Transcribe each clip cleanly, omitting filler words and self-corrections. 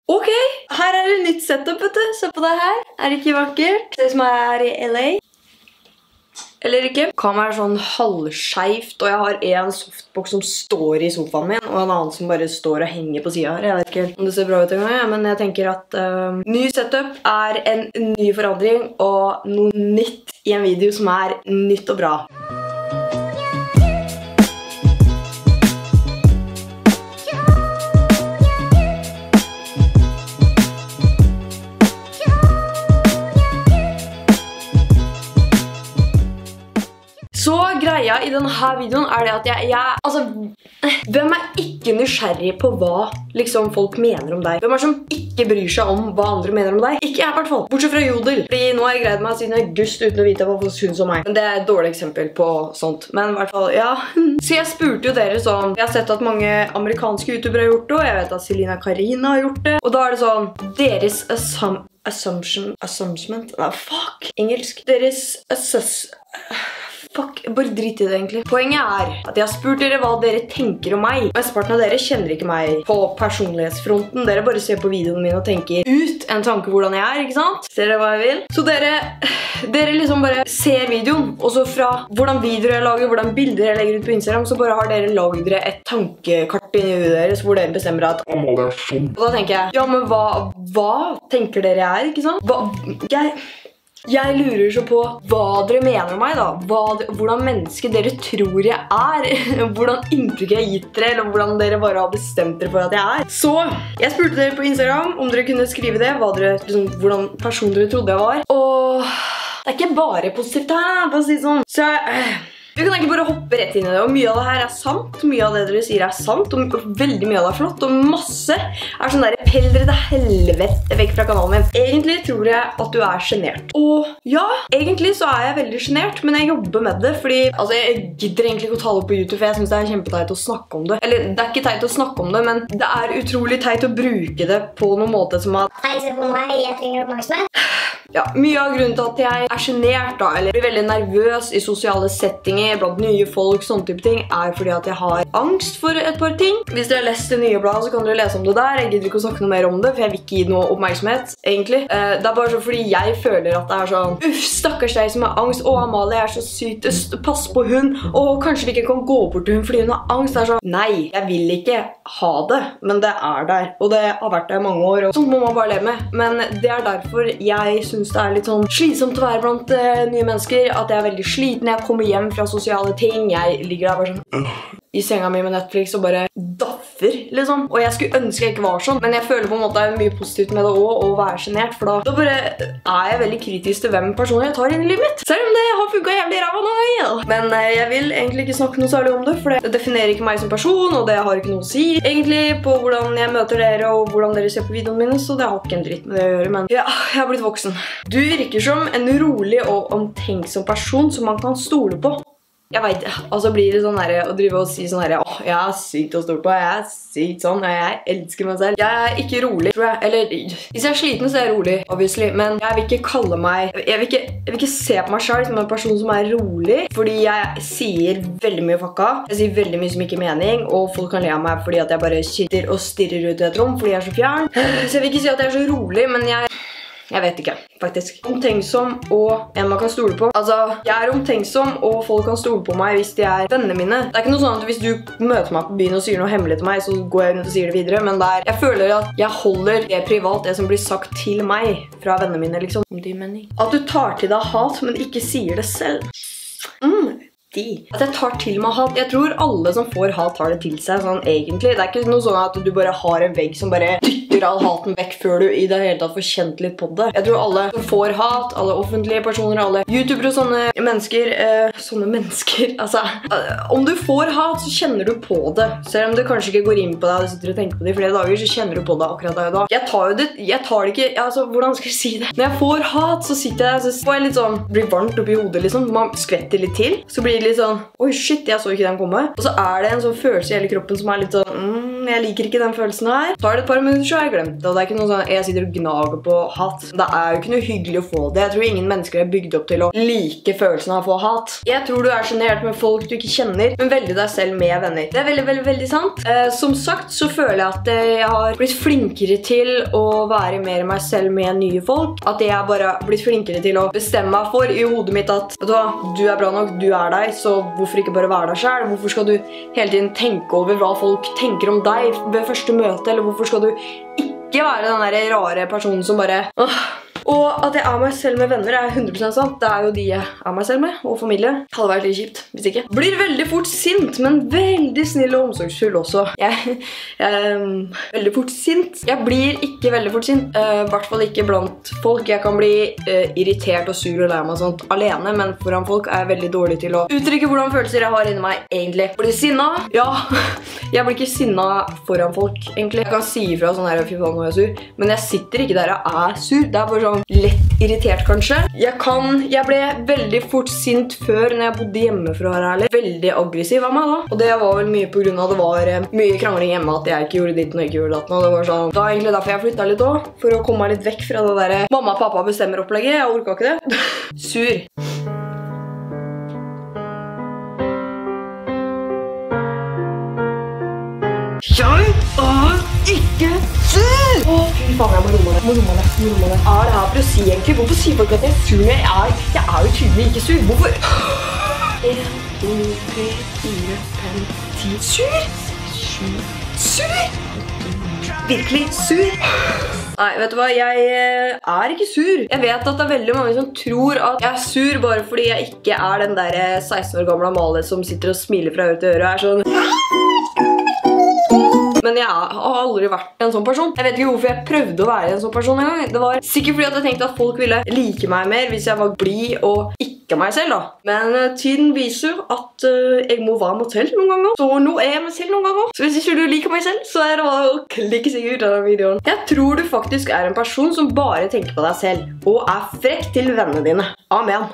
Ok, her det nytt setup, vet du. Se på det her. Det ikke vakkert? Det som i LA. Eller ikke. Kameraet sånn halvskjevt, og jeg har en softbox som står i sofaen min, og en annen som bare står og henger på siden her. Jeg vet ikke om det ser bra ut en gang, men jeg tenker at ny setup en ny forandring, og noe nytt i en video som nytt og bra. Så greia i denne videoen det at altså, hvem ikke nysgjerrig på hva liksom, folk mener om deg? Hvem som ikke bryr seg om hva andre mener om deg? Ikke jeg i hvert fall, bortsett fra Jodel. Fordi nå har jeg greid meg siden august uten å vite hva folk synes om meg. Men det et dårlig eksempel på sånt. Men i hvert fall, ja. Så jeg spurte jo dere sånn, jeg har sett at mange amerikanske youtubere har gjort det, og jeg vet at Selina Karina har gjort det. Og da det sånn, deres assumption, fuck, engelsk. Deres Fuck, bare drit i det egentlig. Poenget at jeg har spurt dere hva dere tenker om meg. Mesteparten av dere kjenner ikke meg på personlighetsfronten. Dere bare ser på videoene mine og tenker ut en tanke hvordan jeg ikke sant? Ser dere hva jeg vil? Så dere liksom bare ser videoen, og så fra hvordan videoer jeg lager, hvordan bilder jeg legger ut på Instagram, så bare har dere laget dere et tankekart i huet deres, hvor dere bestemmer at Amalie sånn. Og da tenker jeg, ja, men hva tenker dere ikke sant? Jeg lurer så på hva dere mener om meg da. Hvordan menneske dere tror jeg hvordan inntrykk jeg har gitt dere, eller hvordan dere bare har bestemt dere for at jeg Så, jeg spurte dere på Instagram om dere kunne skrive det, hvordan person dere trodde jeg var. Og det ikke bare positivt her, for å si sånn. Så vi kan ikke bare hoppe rett inn i det, og mye av det her sant, mye av det dere sier sant, og veldig mye av det flott, og masse sånn der, pell dere til helvete vekk fra kanalen min. Egentlig tror jeg at du genert. Og ja, egentlig så jeg veldig genert, men jeg jobber med det, fordi altså, jeg gidder egentlig ikke å tale på YouTube, for jeg synes det kjempeteit å snakke om det. Eller, det ikke teit å snakke om det, men det utrolig teit å bruke det på noen måte som at hei, se på meg, jeg trenger oppmerksomhet. Ja, mye av grunnen til at jeg genert da, eller blir veldig nervøs i sosiale settinger, blant nye folk, sånne type ting, fordi at jeg har angst for et par ting. Hvis dere har lest det nye bladet, så kan dere lese om det der. Jeg gidder ikke å snakke noe mer om det, for jeg vil ikke gi noe oppmerksomhet, egentlig. Det bare så fordi jeg føler at det sånn, uff, stakkars deg som har angst, å, Amalie så sykt, pass på hun, og kanskje vi ikke kan gå bort til hun fordi hun har angst. Det sånn, nei, jeg vil ikke ha det, men det der, og det har vært der i mange år, og sånt må man bare leve med. Men det derfor jeg synes det litt sånn slitsomt å være blant nye mennesker, at jeg veldig sliten. Jeg kommer hjem fra sosiale ting, jeg ligger der bare sånn i senga mi med Netflix og bare daffer, liksom. Og jeg skulle ønske jeg ikke var sånn, men jeg føler på en måte det mye positivt med det også, å være genert, for da bare jeg veldig kritisk til hvem personer jeg tar inn i livet mitt. Selv om det har funket jævlig ræva nå. Men jeg vil egentlig ikke snakke noe særlig om det, for det definerer ikke meg som person, og det har ikke noe å si egentlig på hvordan jeg møter dere og hvordan dere ser på videoene mine, så det har ikke en dritt med det å gjøre, men ja, jeg har blitt voksen. Du virker som en rolig og omtenksom person som man kan stole på. Jeg vet, altså blir det sånn her å drive og si sånn her, åh, jeg sykt å stole på, jeg sykt sånn, jeg elsker meg selv. Jeg ikke rolig, tror jeg, eller hvis jeg sliten så jeg rolig, obviously, men jeg vil ikke kalle meg, jeg vil ikke se på meg selv som en person som rolig, fordi jeg sier veldig mye fucka, jeg sier veldig mye som ikke mening, og folk kan le av meg fordi at jeg bare sitter og stirrer ut i et rom, fordi jeg så fjern. Så jeg vil ikke si at jeg så rolig, men jeg vet ikke, faktisk. Omtenksom og en man kan stole på. Altså, jeg omtenksom, og folk kan stole på meg hvis de vennene mine. Det ikke noe sånn at hvis du møter meg på byen og sier noe hemmelig til meg, så går jeg rundt og sier det videre, men jeg føler at jeg holder det privat, det som blir sagt til meg fra vennene mine, liksom. At du tar til deg hat, men ikke sier det selv. At jeg tar til meg hat. Jeg tror alle som får hat tar det til seg, sånn egentlig. Det ikke noe sånn at du bare har en vegg som bare dytter all haten vekk før du i det hele tatt får kjent litt på det. Jeg tror alle som får hat, alle offentlige personer, alle youtubere og sånne mennesker, altså, om du får hat, så kjenner du på det. Selv om du kanskje ikke går inn på deg og du sitter og tenker på det i flere dager, så kjenner du på det akkurat da i dag. Jeg tar det ikke, altså, hvordan skal jeg si det? Når jeg får hat, så sitter jeg, så får jeg litt sånn, blir varmt oppi hodet liksom, man skvetter litt til, så blir det litt sånn, oi shit, jeg så ikke den komme. Og så det en sånn følelse i hele kroppen som litt sånn, jeg liker ikke den følelsen her. Tar det et par minutter, så har jeg glemt det. Og det ikke noe sånn, jeg sitter og gnager på hat. Det jo ikke noe hyggelig å få det. Jeg tror ingen mennesker bygd opp til å like følelsen av å få hat. Jeg tror du sjenert med folk du ikke kjenner, men velge deg selv med venner. Det veldig, veldig, veldig sant. Som sagt, så føler jeg at jeg har blitt flinkere til å være mer meg selv med nye folk. At jeg bare har blitt flinkere til å bestemme meg for i hodet mitt at, vet du hva, du bra nok, du deg, så hvorfor ikke bare være deg selv? Hvorfor skal du hele tiden tenke over hva folk tenker om deg ved første møte, eller hvorfor skal du ikke være den der rare personen som bare Og at jeg meg selv med venner 100% sant. Det jo de jeg meg selv med, og familie. Hadde vært litt kjipt, hvis ikke. Blir veldig fort sint, men veldig snill og omsorgsfull også. Jeg veldig fort sint. Jeg blir ikke veldig fort sint. I hvert fall ikke blant folk. Jeg kan bli irritert og sur og lei meg sånt alene, men foran folk jeg veldig dårlig til å uttrykke hvordan følelser jeg har inni meg egentlig. Blir sinna? Ja. Jeg blir ikke sinna foran folk, egentlig. Jeg kan si ifra sånn her, fy faen, nå jeg sur. Men jeg sitter ikke der jeg sur. Det bare sånn lett irritert kanskje. Jeg ble veldig fort sint før når jeg bodde hjemme for å være ærlig. Veldig aggressiv av meg da. Og det var vel mye på grunn av det var mye krangling hjemme at jeg ikke gjorde ditt og ikke gjorde datten. Og det var sånn, da egentlig derfor jeg flyttet litt også. For å komme meg litt vekk fra det der mamma og pappa bestemmer opplegget. Jeg orket ikke det. Sur. Jeg ikke sur! Fy faen, jeg må romme det. Det her for å si egentlig? Hvorfor sier folk at jeg sur når jeg jo tydelig ikke sur? Hvorfor? 1, 2, 3, 4, 5, 10. Sur? Sur? Virkelig sur? Nei, vet du hva? Jeg ikke sur. Jeg vet at det veldig mange som tror at jeg sur bare fordi jeg ikke den der 16 år gamle Amalie som sitter og smiler fra øre til øre og sånn. Men jeg har aldri vært en sånn person. Jeg vet ikke hvorfor jeg prøvde å være en sånn person en gang. Det var sikkert fordi at jeg tenkte at folk ville like meg mer hvis jeg var blid og ikke meg selv da. Men tiden viser at jeg må være meg selv noen ganger. Så nå jeg meg selv noen ganger. Så hvis ikke du liker meg selv, så det bare å klikke seg ut av den videoen. Jeg tror du faktisk en person som bare tenker på deg selv og frekk til vennene dine. Amen.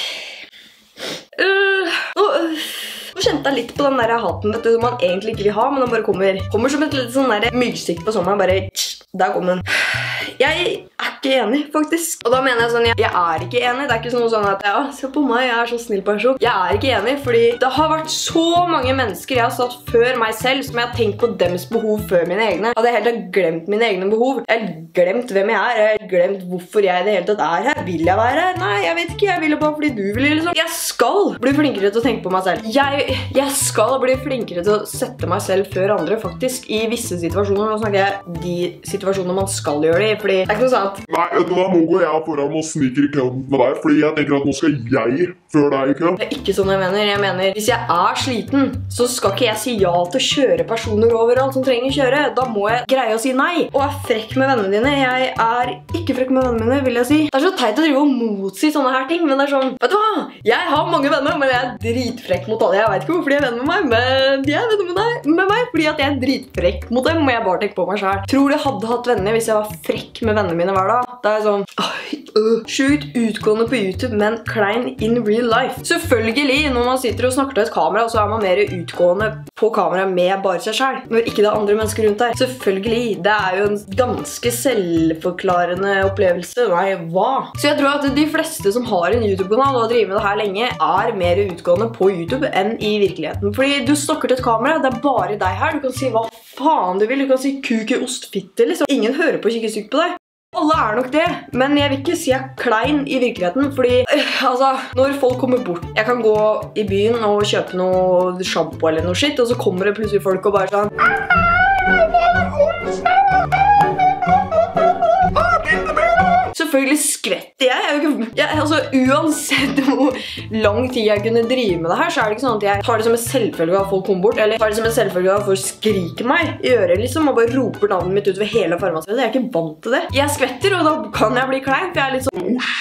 Nå kjente jeg litt på den der haten, vet du, som man egentlig ikke vil ha, men den bare kommer som et litt sånn der myggstikk på sommeren, bare, der kom den. Jeg ikke enig, faktisk. Og da mener jeg sånn, jeg ikke enig. Det ikke sånn at, ja, se på meg, jeg så snill person. Jeg ikke enig, fordi det har vært så mange mennesker jeg har satt før meg selv, som jeg har tenkt på deres behov før mine egne. At jeg helt har glemt mine egne behov. Jeg har glemt hvem jeg jeg har glemt hvorfor jeg i det hele tatt her. Vil jeg være her? Nei, jeg vet ikke. Jeg vil bare fordi du vil, liksom. Jeg skal bli flinkere til å tenke på meg selv. Jeg skal bli flinkere til å sette meg selv før andre, faktisk, i visse situasjoner. Nå snakker jeg de situasjonene man skal gjøre det i, fordi det ikke noe sant. Nei, vet du hva, nå går jeg foran og sniker i køen med deg, fordi jeg tenker at nå skal jeg før deg i køen. Det ikke sånn jeg mener. Jeg mener, hvis jeg sliten, så skal ikke jeg si ja til å kjøre personer overalt som trenger å kjøre. Da må jeg greie å si nei. Og frekk med vennene dine. Jeg ikke frekk med vennene mine, vil jeg si. Det så teit å drive og motsi sånne her ting, men det sånn, vet du hva? Jeg har mange venner, men jeg dritfrekk mot alle. Jeg vet ikke hvorfor de venner med meg, men de venner med meg, fordi at jeg dritfrekk mot dem, og jeg bare tenker på meg selv. Tror du jeg hadde hatt venner hvis jeg var frekk med vennene mine hver dag? Det sånn, sjukt utgående på YouTube, men klein in real life. Selvfølgelig, når man sitter og snakker til et kamera, så man mer utgående på kamera med bare seg selv, når ikke det andre mennesker rundt der. Selvfølgelig, det jo en ganske selvforklarende opplevelse. Nei, hva? Så jeg tror at de fleste som har en YouTube-kanal og har drivet med det her lenge, mer utgående på YouTube enn i virkeligheten. Fordi du snakker til et kamera, det bare deg her. Du kan si hva faen du vil. Du kan si kuke, ost, fitte, liksom. Ingen hører på og kikker sykt på deg. Alle nok det, men jeg vil ikke si jeg klein i virkeligheten, fordi, altså, når folk kommer bort, jeg kan gå i byen og kjøpe noe shampoo eller noe shit, og så kommer det plutselig folk og bare sånn Selvfølgelig skvetter jeg. Altså, uansett hvor lang tid jeg kunne drive med det her, så det ikke sånn at jeg tar det som en selvfølge at folk kommer bort, eller tar det som en selvfølge at folk skriker meg i øret, liksom, og bare roper navnet mitt utover hele farmasvedet. Jeg ikke vant til det. Jeg skvetter, og da kan jeg bli klein, for jeg litt sånn, oh shit,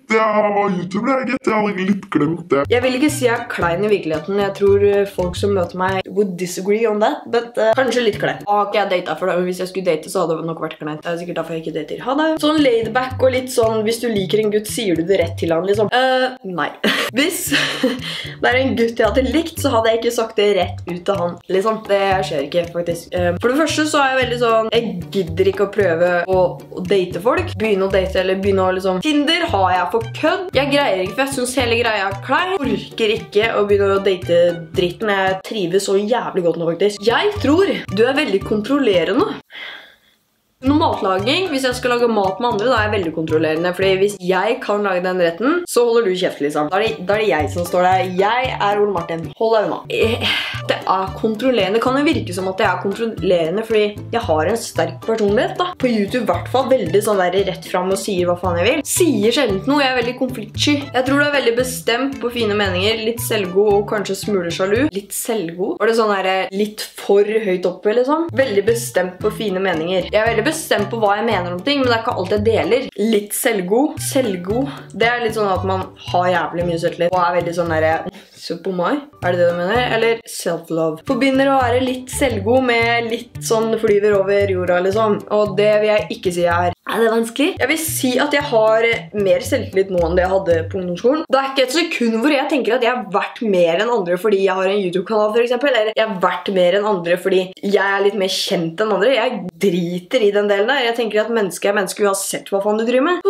jeg var YouTuber, jeg gitt. Jeg hadde litt glemt det. Jeg vil ikke si jeg er klein i virkeligheten. Jeg tror folk som møter meg would disagree on that, but kanskje litt klein. Har ikke jeg datet for det, men hvis jeg skulle date så hadde det nok vært kleint. Det er sikkert derfor jeg ikke dater. Ha det. Sånn laidback og litt sånn, hvis du liker en gutt, sier du det rett til han, liksom. Nei. Hvis det er en gutt jeg hadde likt, så hadde jeg ikke sagt det rett ut til han, liksom. Det skjer ikke, faktisk. For det første så er jeg veldig sånn, jeg gidder ikke å prøve å date folk. Begynne å date, eller begynne å liksom Tinder har jeg for kødd. Jeg greier ikke, for jeg synes hele greia er klein. Jeg orker ikke å begynne å date dritten. Jeg trives så jævlig godt nå, faktisk. Jeg tror du er veldig kontrollerende. Noe matlaging, hvis jeg skal lage mat med andre, da er jeg veldig kontrollerende. Fordi hvis jeg kan lage den retten, så holder du kjeft, liksom. Da er det jeg som står der. Jeg er Ole Martin. Hold deg unna. Det er kontrollerende. Kan det virke som at jeg er kontrollerende, fordi jeg har en sterk personlighet, da. På YouTube i hvert fall veldig sånn der rett frem og sier hva faen jeg vil. Sier sjelden noe, jeg er veldig konfliktsky. Jeg tror du er veldig bestemt på fine meninger, litt selvgod og kanskje smule sjalu. Litt selvgod? Var det sånn der litt for høyt oppe, liksom? Veldig bestemt på fine meninger. Jeg er veldig bestemt på hva jeg mener om ting, men det er ikke alt jeg deler. Litt selvgod. Selvgod. Det er litt sånn at man har jævlig mye selvtillit og er veldig sånn der så på meg. Er det det du mener? Eller self-love. Forbinder å være litt selvgod med litt sånn flyver over jorda, liksom. Og det vil jeg ikke si jeg er. Er det vanskelig? Jeg vil si at jeg har mer selvtillit nå enn det jeg hadde på ungdomsskolen. Det er ikke et sekund hvor jeg tenker at jeg har vært mer enn andre fordi jeg har en YouTube-kanal, for eksempel. Eller jeg har vært mer enn andre fordi jeg er litt mer kjent enn andre. Jeg driter i den delen der. Jeg tenker at menneske er menneske uansett hva faen du driver med.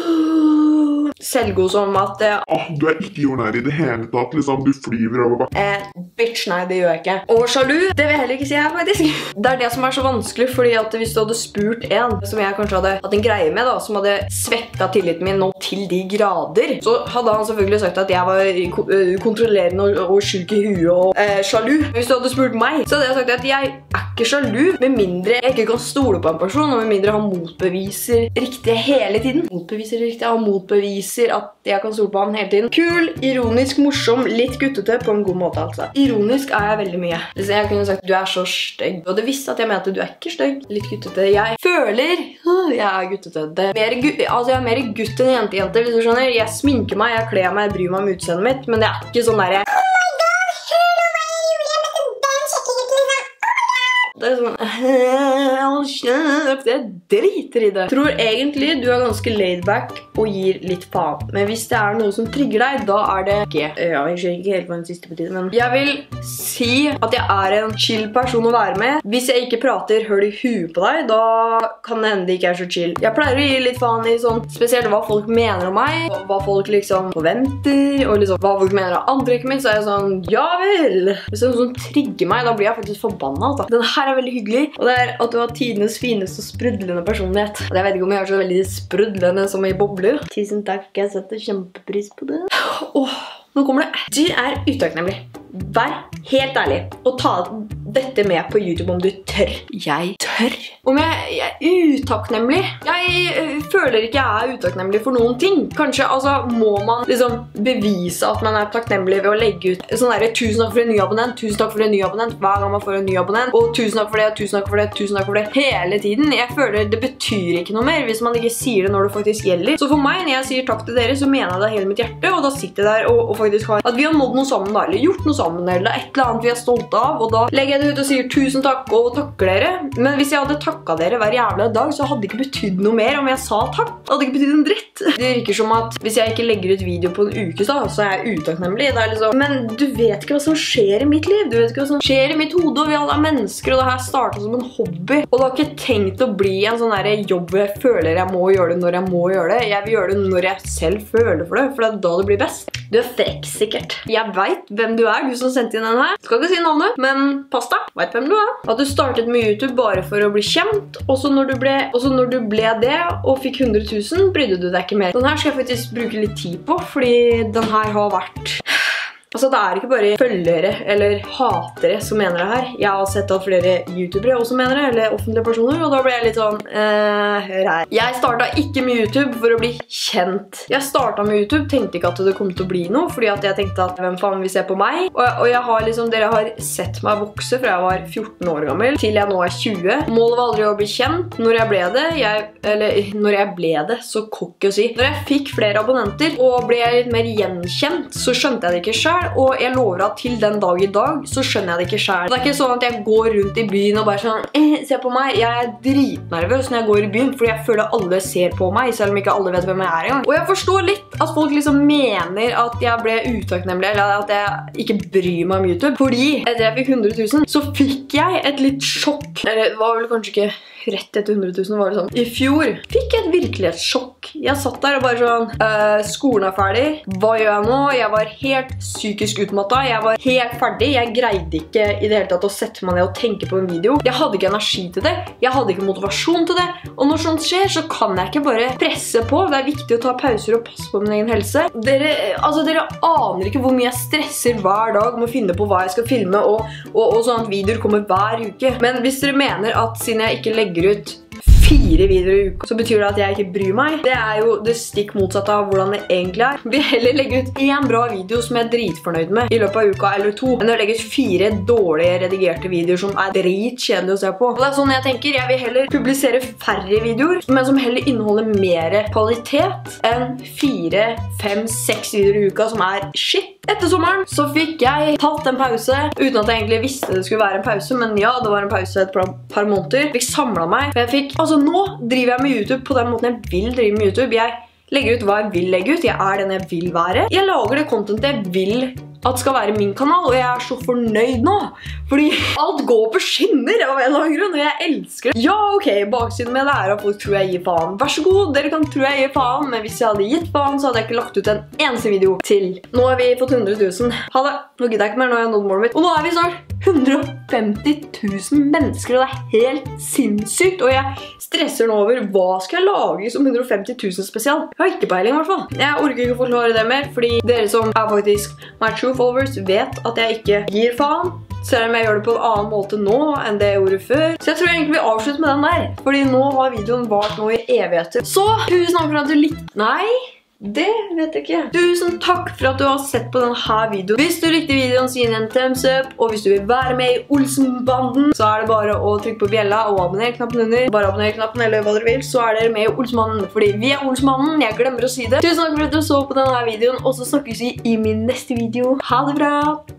Selvgod som at du er ikke jordnær i det hele tatt, liksom. Du flyver over bakken. Bitch, nei, det gjør jeg ikke. Og sjalu, det vil jeg heller ikke si her, faktisk. Det er det som er så vanskelig, fordi at hvis du hadde spurt en som jeg kanskje hadde hatt en greie med, da, som hadde svekket tilliten min nå til de grader, så hadde han selvfølgelig sagt at jeg var kontrollerende og syk i huet og sjalu. Hvis du hadde spurt meg, så hadde jeg sagt at jeg er ikke sjalu, med mindre jeg ikke kan stole på en person, og med mindre han motbeviser riktig hele tiden. Motbeviser riktig, han motbeviser at jeg kan stole på han hele tiden. Kul, ironisk, morsom, litt guttete på en god måte, altså. Ironisk er jeg veldig mye. Hvis jeg kunne sagt, du er så stygg. Og det visste at jeg mente, du er ikke stygg. Litt guttete. Jeg føler, jeg er guttete. Altså, jeg er mer gutt enn jente, hvis du skjønner. Jeg sminker meg, jeg kler meg, jeg bryr meg om utseendet mitt, men det er ikke sånn der det er sånn, jeg driter i det. Jeg tror egentlig du er ganske laidback og gir litt faen. Men hvis det er noe som trigger deg, da er det ikke. Ja, jeg skjønner ikke helt hva den siste betyr, men jeg vil si at jeg er en chill person å være med. Hvis jeg ikke prater høl i huet på deg, da kan det hende det ikke er så chill. Jeg pleier å gi litt faen i sånn, spesielt hva folk mener om meg, og hva folk liksom forventer, og liksom hva folk mener av andre, ikke minst, så er jeg sånn, ja vel. Hvis det er noe som trigger meg, da blir jeg faktisk forbannet, altså. Den her er veldig hyggelig, og det er at du har tidenes fineste og sprudlende personlighet. Og jeg vet ikke om jeg er så veldig sprudlende som i bobler. Tusen takk, jeg setter kjempepris på det. Nå kommer det. Du er utakknemlig. Vær helt ærlig og ta dette med på YouTube om du tør. Jeg tør. Om jeg er utakknemlig? Jeg føler ikke jeg er utakknemlig for noen ting. Kanskje, altså, må man liksom bevise at man er takknemlig ved å legge ut sånn der, tusen takk for en ny abonnent, tusen takk for en ny abonnent, hver gang man får en ny abonnent, og tusen takk for det, tusen takk for det, tusen takk for det, hele tiden. Jeg føler det betyr ikke noe mer hvis man ikke sier det når det faktisk gjelder. Så for meg, når jeg sier takk til dere, så mener jeg det hele mitt hjerte, og da sitter jeg der og faktisk har at vi har nådd noe sammen da, eller gjort noe sammen, eller et eller annet vi er stolte av, og da legger jeg det ut og sier tusen takk og takker dere. Men hvis jeg hadde takket dere hver jævla dag, så hadde det ikke betydd noe mer om jeg sa takk. Det hadde ikke betydd en dritt. Det virker som at hvis jeg ikke legger ut video på en uke, så er jeg utakknemlig. Det er liksom, men du vet ikke hva som skjer i mitt liv. Du vet ikke hva som skjer i mitt hode, og vi alle er mennesker, og det her startet som en hobby. Og det har ikke tenkt å bli en sånn der jobb hvor jeg føler jeg må gjøre det når jeg må gjøre det. Jeg vil gjøre det når jeg selv føler for det, for det er da det blir best. Du er frekk, sikkert. Jeg vet hvem du er, du som sendte inn den her. Skal ikke si navnet, men pass deg. Vet hvem du er. At du startet med YouTube bare for å bli kjent, og så når du ble det og fikk 100 000, brydde du deg ikke mer. Den her skal jeg faktisk bruke litt tid på, fordi den her har vært Altså, det ikke bare følgere eller hatere som mener det her. Jeg har sett at flere youtubere også mener det, eller offentlige personer, og da ble jeg litt sånn, hør her. Jeg startet ikke med YouTube for å bli kjent. Jeg startet med YouTube, tenkte ikke at det kom til å bli noe, fordi at jeg tenkte at hvem faen vil se på meg? Og jeg har liksom, dere har sett meg vokse fra jeg var 14 år gammel til jeg nå 20. Målet var aldri å bli kjent. Når jeg ble det, så cocky å si. Når jeg fikk flere abonnenter og ble litt mer gjenkjent, så skjønte jeg det ikke selv, og jeg lover at til den dag i dag, så skjønner jeg det ikke selv. Det ikke sånn at jeg går rundt i byen og bare sånn, se på meg. Jeg dritnervøs når jeg går i byen, fordi jeg føler alle ser på meg, selv om ikke alle vet hvem jeg engang. Og jeg forstår litt at folk liksom mener at jeg ble utakknemlig, eller at jeg ikke bryr meg om YouTube. Fordi etter jeg fikk 100 000, så fikk jeg et litt sjokk. Eller det var vel kanskje ikke rett etter 100 000, var det sånn. I fjor fikk jeg et virkelighetssjokk. Jeg satt der og bare sånn, skolen ferdig. Hva gjør jeg nå? Jeg var helt psykisk utmattet. Jeg var helt ferdig. Jeg greide ikke i det hele tatt å sette meg ned og tenke på en video. Jeg hadde ikke energi til det. Jeg hadde ikke motivasjon til det. Og når sånt skjer, så kan jeg ikke bare presse på. Det viktig å ta pauser og passe på min egen helse. Dere aner ikke hvor mye jeg stresser hver dag med å finne på hva jeg skal filme, og sånn at videoer kommer hver uke. Men hvis dere mener at siden jeg ikke legger ut 4 videoer i uka, så betyr det at jeg ikke bryr meg. Det jo det stikk motsatte av hvordan det egentlig Vi heller legger ut en bra video som jeg dritfornøyd med i løpet av uka eller 2, enn å legge ut 4 dårlige redigerte videoer som dritkjedelig å se på. Og det sånn jeg tenker, jeg vil heller publisere færre videoer, men som heller inneholder mer kvalitet enn 4, 5, 6 videoer i uka som shit. Etter sommeren så fikk jeg tatt en pause, uten at jeg egentlig visste det skulle være en pause, men ja, det var en pause et par måneder. Jeg fikk samlet meg, for jeg fikk, nå driver jeg med YouTube på den måten jeg vil drive med YouTube. Jeg legger ut hva jeg vil legge ut, jeg den jeg vil være. Jeg lager det content jeg vil at skal være min kanal, og jeg så fornøyd nå. Fordi alt går på skinner av en eller annen grunn, og jeg elsker det. Ja, ok, baksiden med det at folk tror jeg gir faen. Vær så god, dere kan tro jeg gir faen, men hvis jeg hadde gitt faen, så hadde jeg ikke lagt ut en eneste video til. Nå har vi fått 100 000. Ha det. Nå gidder jeg ikke mer, nå har jeg nådd målet mitt. Og nå vi snart 150 000 mennesker, og det helt sinnssykt. Og jeg stresser nå over hva skal jeg lage som 150 000 spesial. Jeg har ikke peiling i hvert fall. Jeg orker ikke å forklare det mer, fordi dere som faktisk my true followers vet at jeg ikke gir faen. Selv om jeg gjør det på en annen måte nå enn det jeg gjorde før. Så jeg tror egentlig vi avslutter med den der. Fordi nå har videoen vart nå i evigheter. Så, tusen takk for at du likte. Nei, det vet jeg ikke. Tusen takk for at du har sett på denne videoen. Hvis du likte videoen, si en thumbs up. Og hvis du vil være med i Olsenbanden, så det bare å trykke på bjella og abonner-knappen under. Bare abonner-knappen eller hva dere vil, så dere med i Olsenbanden. Fordi vi Olsenbanden, jeg glemmer å si det. Tusen takk for at du så på denne videoen, og så snakkes vi i min neste video. Ha det bra!